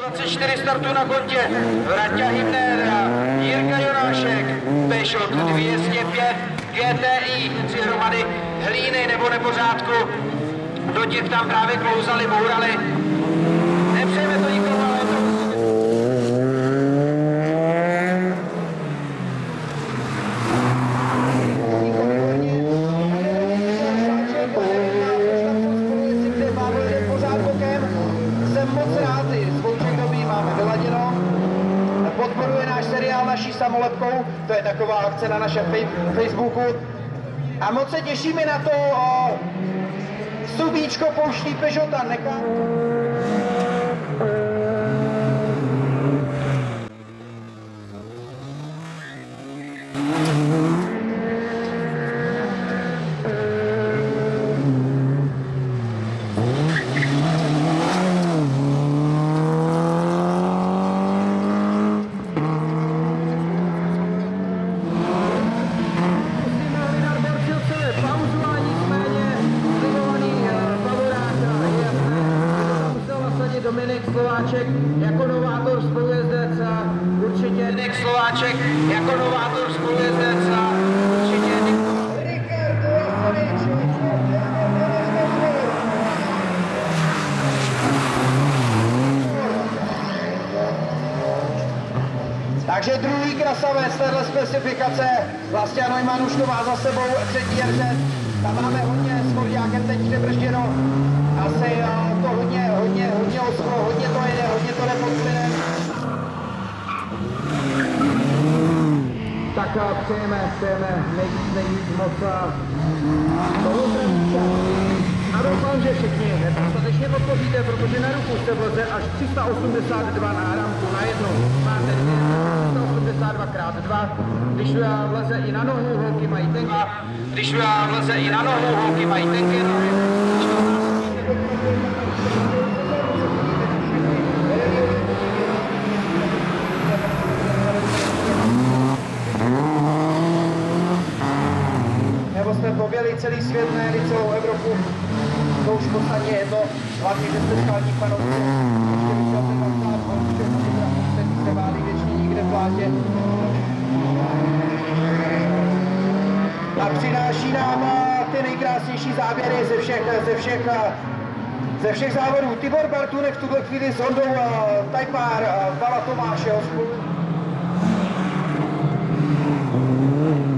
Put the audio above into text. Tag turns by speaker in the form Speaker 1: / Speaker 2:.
Speaker 1: 24 startů na kontě, Vraťa Hybner a Jirka Jonášek, Peugeot 205 GTI, 3 hromady hlíny nebo nepořádku, do těch tam právě klouzali, bourali. Nepřejeme to nikomu, ale to...
Speaker 2: Podporuje náš seriál naší samolepkou, to je taková akce na našem Facebooku. A moc se těšíme na to, Subíčko pouští Peugeota, nechá. Dominik Slováček jako novátor spolujezdec určitě.
Speaker 1: Dominik Slováček jako novátor spolujezdec určitě. Takže druhý krasavec téhle specifikace, Vlastia Neumann už to má za sebou, třetí RZ. Tam máme hodně s Fordiákem teď přebržděno. Asi to hodně oschlo, hodně to jede, hodně to jde pod plynem. Tak přejeme nejvíc moc a doufám, že všichni dostatečně podpoříte, protože na ruku se vleze až 382 na ramku na jednu. Máte 382x2, když vleze i na nohu, holky mají tenké. Když vleze i na nohu, holky mají tenké nohy. Nebo jsme poběli celý svět, ne celou Evropu. To už podstatně jedno, hlavně, že jste skalní fanoušci. Ještě se válí věčně nikde v plátě. A přináší nám ty nejkrásnější záběry ze všech závodů. Tibor Bartunek v tuhle chvíli s Hondou Type R, Vala Tomášeho spolu.